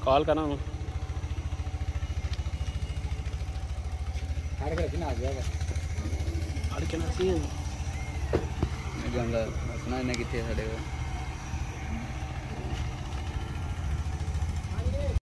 call करा हूँ फाड़ के रखना आ गया फाड़ के ना सी ਜਾਂਦਾ ਹਸਣਾ ਇਹਨੇ ਕਿੱਥੇ ਸਾਡੇ ਕੋਲ